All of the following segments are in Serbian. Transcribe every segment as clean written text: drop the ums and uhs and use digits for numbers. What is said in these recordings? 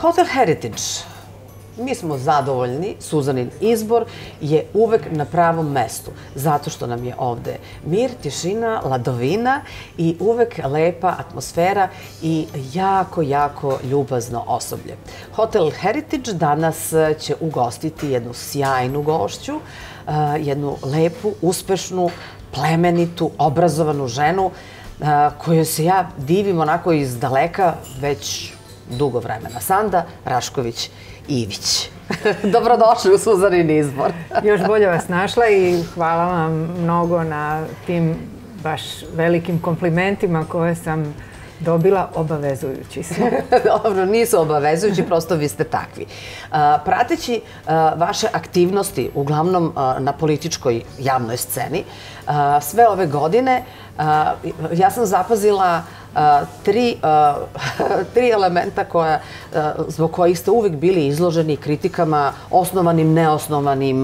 Hotel Heritage. Mi smo zadovoljni, Suzanin izbor je uvek na pravom mestu, zato što nam je ovde mir, tišina, ladovina i uvek lepa atmosfera i jako, jako ljubazno osoblje. Hotel Heritage danas će ugostiti jednu sjajnu gošću, jednu lepu, uspešnu, plemenitu, obrazovanu ženu kojoj se ja divim onako iz daleka već dugo vremena. Sanda Rašković-Ivić. Dobrodošli u Suzanin izbor. Još bolje vas našla i hvala vam mnogo na tim baš velikim komplimentima koje sam dobila, obavezujući su. Dobro, nisu obavezujući, prosto vi ste takvi. Prateći vaše aktivnosti, uglavnom na političkoj javnoj sceni, sve ove godine, ja sam zapazila tri elementa zbog kojih ste uvek bili izloženi kritikama, osnovanim, neosnovanim,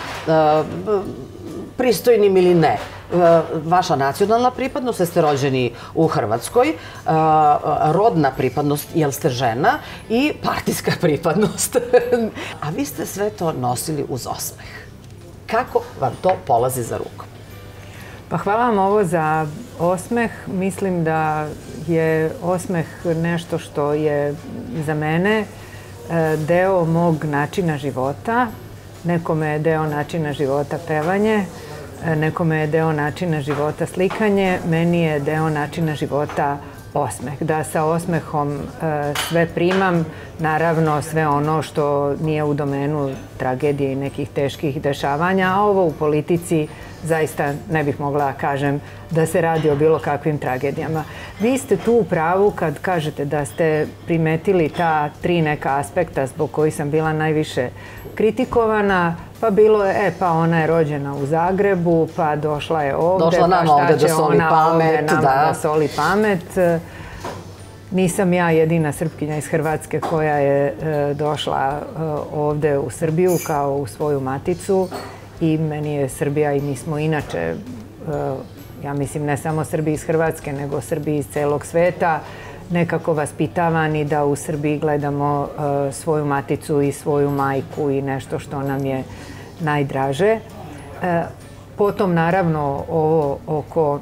pristojnim ili ne. Vaša nacionalna pripadnost, jer ste rođeni u Hrvatskoj, rodna pripadnost, jer ste žena, i partijska pripadnost. A vi ste sve to nosili uz osmeh. Kako vam to polazi za rukom? Pa hvala vam ovo za osmeh. Mislim da je osmeh nešto što je za mene deo mog načina života. Nekome je deo načina života pevanje, nekome je deo načina života slikanje, meni je deo načina života osmeh. Da sa osmehom sve primam, naravno sve ono što nije u domenu tragedije i nekih teških dešavanja, a ovo u politici zaista ne bih mogla da kažem da se radi o bilo kakvim tragedijama. Vi ste tu u pravu kad kažete da ste primetili ta tri neka aspekta zbog kojih sam bila najviše kritikovana, pa bilo je, pa ona je rođena u Zagrebu, pa došla je ovde, pa šta će ona ovde nama da soli pamet. Nisam ja jedina Srpkinja iz Hrvatske koja je došla ovde u Srbiju kao u svoju maticu i meni je Srbija i mi smo inače, ja mislim ne samo Srbi iz Hrvatske, nego Srbi iz celog sveta, nekako vaspitavani da u Srbiji gledamo svoju maticu i svoju majku i nešto što nam je najdraže. Potom naravno ovo oko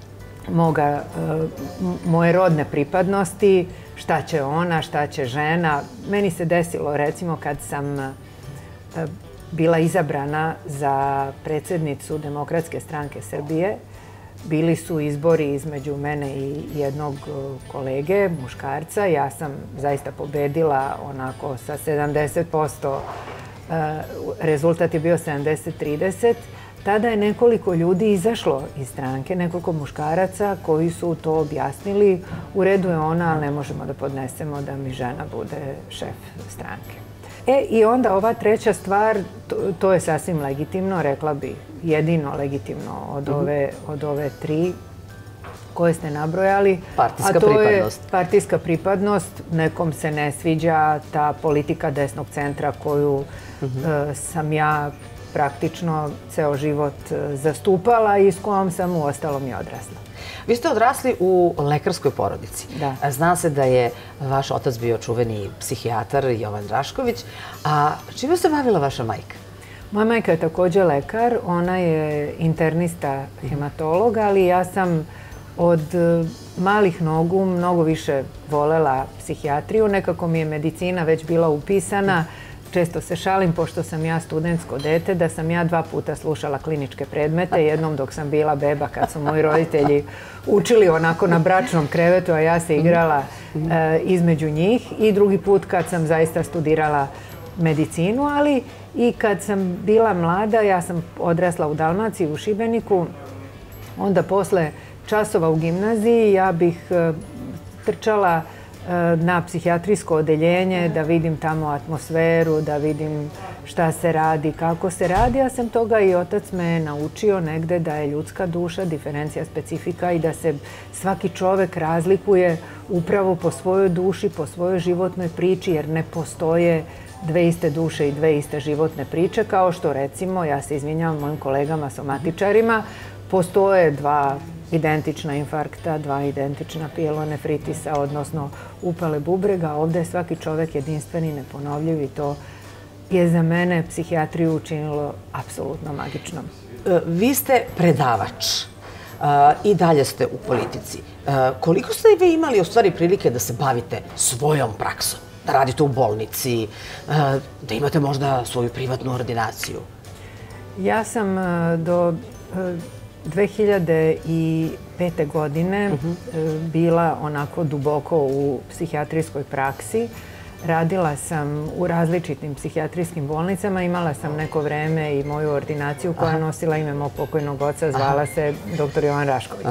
moje rodne pripadnosti, šta će ona, šta će žena. Meni se desilo recimo kad sam bila izabrana za predsjednicu Demokratske stranke Srbije. Bili su izbori između mene i jednog kolege, muškarca. Ja sam zaista pobedila onako sa 70%. Rezultat je bio 70-30. Tada je nekoliko ljudi izašlo iz stranke, nekoliko muškaraca koji su to objasnili. U redu je ona, ali ne možemo da podnesemo da mi žena bude šef stranke. I onda ova treća stvar, to je sasvim legitimno, rekla bi jedino legitimno od ove tri koje ste nabrojali. Partijska pripadnost. Partijska pripadnost. Nekom se ne sviđa ta politika desnog centra koju sam ja praktično ceo život zastupala i s kojom sam u ostalom i odrasla. Vi ste odrasli u lekarskoj porodici. Da. Zna se da je vaš otac bio čuveni psihijatar Jovan Drašković. A čime se bavila vaša majka? Moja majka je također lekar. Ona je internista hematolog, ali ja sam od malih nogu mnogo više volela psihijatriju. Nekako mi je medicina već bila upisana. Često se šalim, pošto sam ja studentsko dete, da sam ja 2 puta slušala kliničke predmete. Jednom dok sam bila beba, kad su moji roditelji učili onako na bračnom krevetu, a ja se igrala između njih. I drugi put kad sam zaista studirala medicinu, ali i kad sam bila mlada, ja sam odrasla u Dalmaciji, u Šibeniku. Onda posle časova u gimnaziji ja bih trčala na psihijatrijsko odeljenje, da vidim tamo atmosferu, da vidim šta se radi, kako se radi. Ja sam toga i otac me naučio negde da je ljudska duša diferencija specifika i da se svaki čovek razlikuje upravo po svojoj duši, po svojoj životnoj priči, jer ne postoje dve iste duše i dve iste životne priče, kao što recimo, ja se izvinjavam mojim kolegama somatičarima, postoje dva identična infarkta, 2 identična pielonefritisa, odnosno upale bubrega. Ovde je svaki čovek jedinstven i neponovljiv i to je za mene psihijatriju učinilo apsolutno magičnom. Vi ste predavač i dalje ste u politici. Koliko ste vi imali u stvari prilike da se bavite svojom praksom? Da radite u bolnici, da imate možda svoju privatnu ordinaciju? Ja sam do 2005. godine bila onako duboko u psihijatrijskoj praksi. Radila sam u različitim psihijatrijskim bolnicama. Imala sam neko vreme i moju ordinaciju koja je nosila ime mog pokojnog oca, zvala se dr. Jovan Rašković.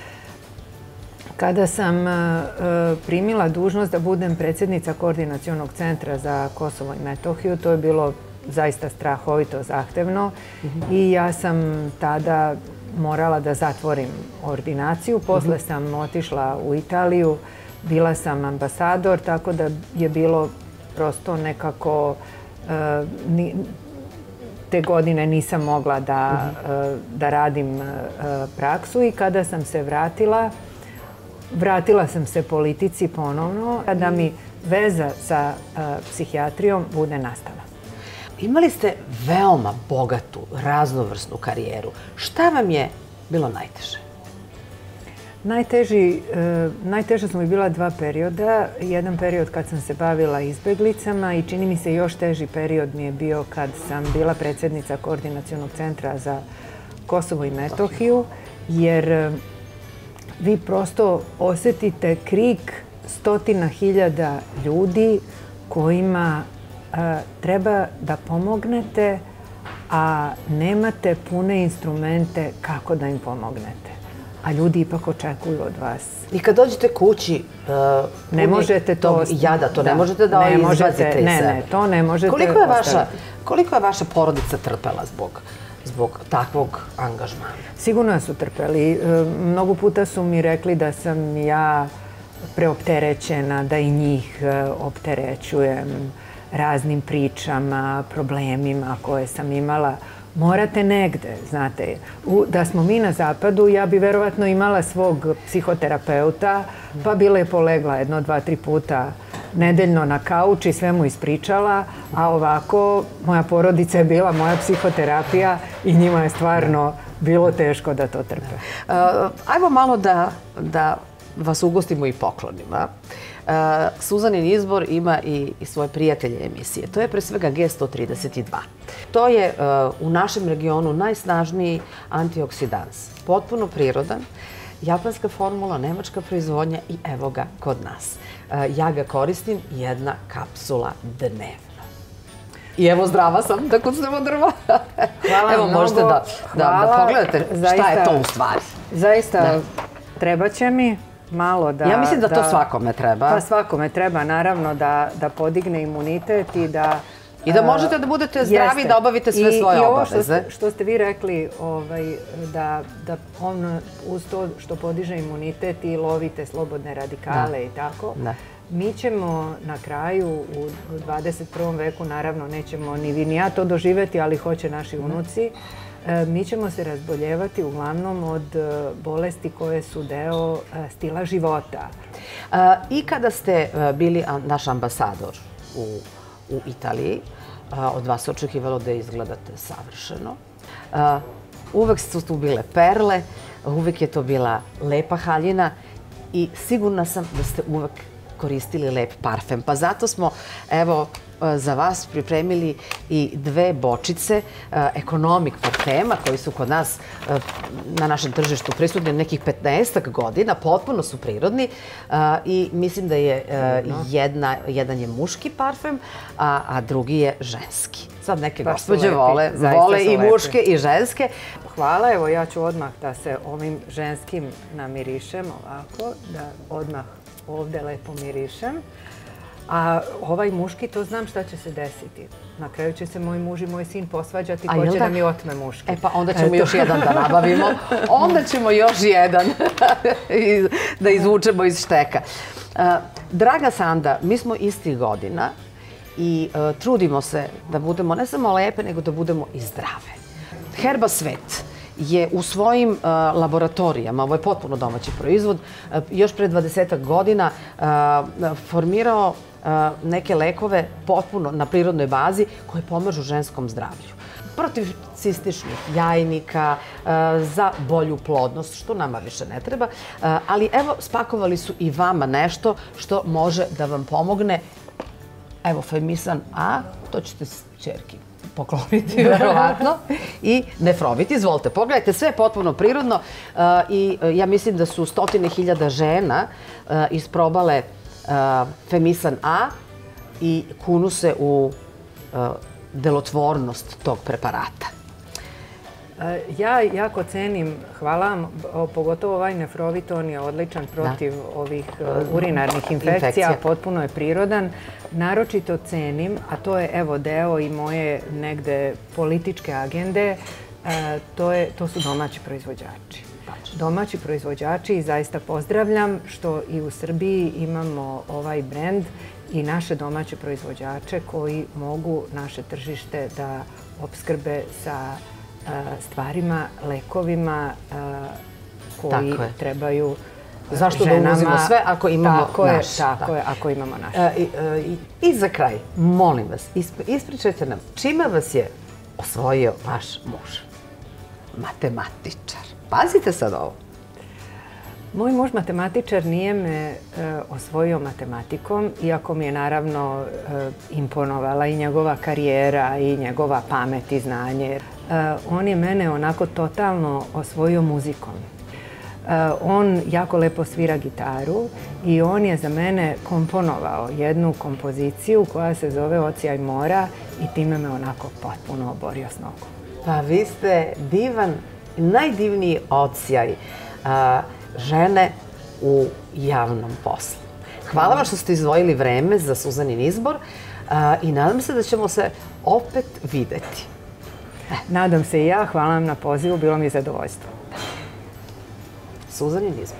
Kada sam primila dužnost da budem predsjednica Koordinacionog centra za Kosovo i Metohiju, to je bilo zaista strahovito zahtevno i ja sam tada morala da zatvorim ordinaciju. Posle sam otišla u Italiju, bila sam ambasador, tako da je bilo prosto nekako, te godine nisam mogla da radim praksu i kada sam se vratila sam se politici ponovno, da mi veza sa psihijatrijom bude nastala. Imali ste veoma bogatu, raznovrsnu karijeru. Šta vam je bilo najteže? Najteže su mi bila 2 perioda. Jedan period kad sam se bavila izbeglicama i čini mi se još teži period mi je bio kad sam bila predsjednica Koordinacionog centra za Kosovo i Metohiju, jer vi prosto osjetite krik 100.000 ljudi kojima treba da pomognete, a nemate pune instrumente kako da im pomognete. A ljudi ipak očekuju od vas. I kad dođete kući, ne možete to jada, to ne možete da izbacite iz sebe. Ne, to ne možete ostaviti. Koliko je vaša porodica trpela zbog takvog angažmana? Sigurno su trpeli. Mnogo puta su mi rekli da sam ja preopterećena, da i njih opterećujem raznim pričama, problemima koje sam imala. Morate negde, znate. Da smo mi na zapadu, ja bi verovatno imala svog psihoterapeuta, pa bi lepo legla 1, 2, 3 puta nedeljno na kauč i sve mu ispričala, a ovako moja porodica je bila moja psihoterapija i njima je stvarno bilo teško da to trpe. Ajmo malo da vas ugostimo i poklonima. Suzanin izbor ima i svoje prijatelje emisije. To je pre svega G132. To je u našem regionu najsnažniji antioksidans. Potpuno prirodan, japanska formula, nemačka proizvodnja i evo ga kod nas. Ja ga koristim 1 kapsula dnevno. I evo zdrava sam, tako sam odrva. Hvala evo, mnogo. Možete da pogledate šta je to u stvari. Zaista, treba će mi malo da... Ja mislim da to svakome treba. Pa svakome treba, naravno, da podigne imunitet i da... I da možete da budete zdravi i da obavite sve svoje obaveze. I ovo što ste vi rekli, da on uz to što podiže imunitet i lovite slobodne radikale i tako, mi ćemo na kraju u 21. veku, naravno nećemo ni vi ni ja to doživeti, ali hoće naši unuci, mi ćemo se razboljevati uglavnom od bolesti koje su deo stila života. I kada ste bili naš ambasador u Italiji, od vas se očekivalo da izgledate savršeno. Uvek su tu bile perle, uvek je to bila lepa haljina i sigurna sam da ste uvek koristili lep parfem. Pa zato smo, evo, za vas pripremili i 2 bočice ekonomik parfema koji su kod nas na našem tržištu prisutni nekih 15 godina, potpuno su prirodni i mislim da je jedan je muški parfem, a drugi je ženski. Sad neke gospođe vole i muške i ženske. Hvala, evo ja ću odmah da se ovim ženskim namirišem ovako, da odmah ovde lepo mirišem. A ovaj muški, to znam šta će se desiti. Na kraju će se moj muž i moj sin posvađati ko će da mi otme muški. E pa onda ćemo još jedan da nabavimo. Onda ćemo još jedan da izvučemo iz šteka. Draga Sanda, mi smo istih godina i trudimo se da budemo ne samo lepe, nego da budemo i zdrave. Herba Svet je u svojim laboratorijama, ovo je potpuno domaći proizvod, još pre 20 godina formirao neke lekove potpuno na prirodnoj bazi koje pomažu ženskom zdravlju. Protiv cističnih jajnika, za bolju plodnost, što nama više ne treba. Ali evo, spakovali su i vama nešto što može da vam pomogne. Evo, Femisan A, to ćete ćerki pokloniti, verovatno. I Nefrovit, izvolite, pogledajte, sve je potpuno prirodno. I ja mislim da su 100.000 žena isprobale Femisan A i kunu se u delotvornost tog preparata. Ja jako cenim, hvala vam, pogotovo ovaj Nefrovit, on je odličan protiv ovih urinarnih infekcija, potpuno je prirodan. Naročito cenim, a to je evo deo i moje negde političke agende, to su domaći proizvođači. Domaći proizvođači i zaista pozdravljam što i u Srbiji imamo ovaj brend i naše domaće proizvođače koji mogu naše tržište da opskrbe sa stvarima, lekovima koji trebaju ženama. Zašto da uvozimo sve ako imamo naše? Tako je, ako imamo naše. I za kraj, molim vas, ispričajte nam, čime vas je osvojio vaš muž? Matematičar. Pazite sad ovo. Moj muž matematičar nije me osvojio matematikom, iako mi je naravno imponovala i njegova karijera i njegova pamet i znanje. On je mene onako totalno osvojio muzikom. On jako lepo svira gitaru i on je za mene komponovao jednu kompoziciju koja se zove Ocijaj mora i time me onako potpuno oborio s nogom. Pa vi ste divan, najdivniji ocijaj žene u javnom poslu. Hvala vam što ste izdvojili vreme za Suzanin izbor i nadam se da ćemo se opet videti. Nadam se i ja. Hvala vam na pozivu. Bilo mi je zadovoljstvo. Suzanin izbor.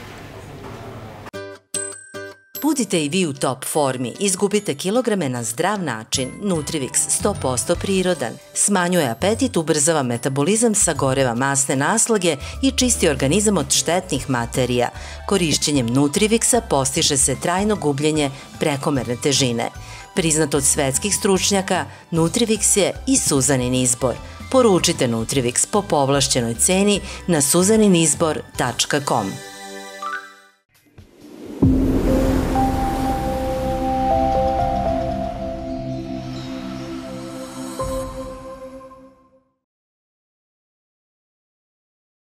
Budite i vi u top formi. Izgubite kilograme na zdrav način. Nutrivix 100% prirodan. Smanjuje apetit, ubrzava metabolizam, sagoreva masne naslage i čisti organizam od štetnih materija. Korišćenjem Nutrivixa postiže se trajno gubljenje prekomerne težine. Priznat od svetskih stručnjaka, Nutrivix je i Suzanin izbor. Poručite Nutrivix po povlašćenoj ceni na suzaninizbor.com.